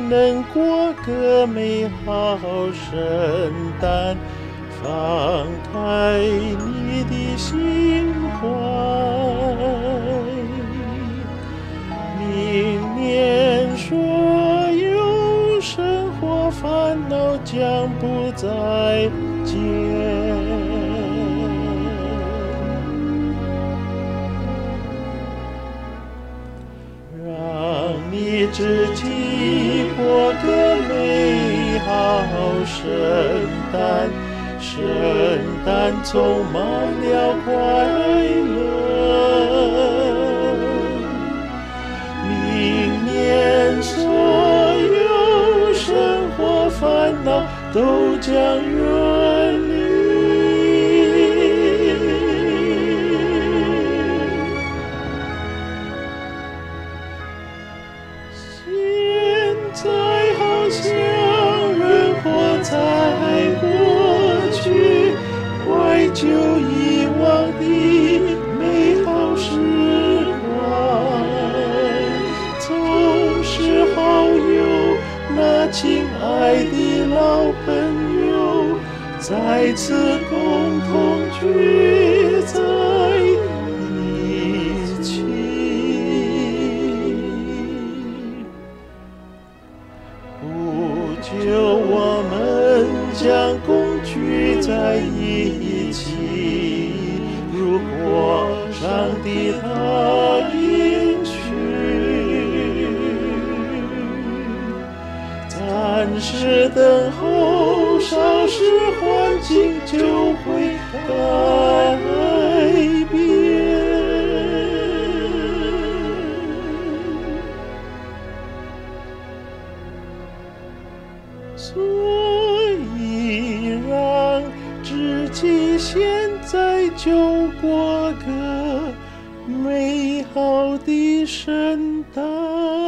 能过个美好圣诞，放开你的心怀。明年所有生活烦恼将不再见。让你自己过个美好圣诞，圣诞充满了快乐。明年所有生活烦恼都将远离。现在好像人活在过去，怀旧以往的美好时光，总是好友那亲爱的老朋友，再次共同聚在一起。不久我们将共聚在一起，如果上帝他允许，暂时等候，稍事环境就会改变。所以让自己现在就过个美好的圣诞。